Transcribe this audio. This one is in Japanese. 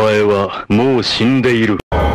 前はもう死んでいる。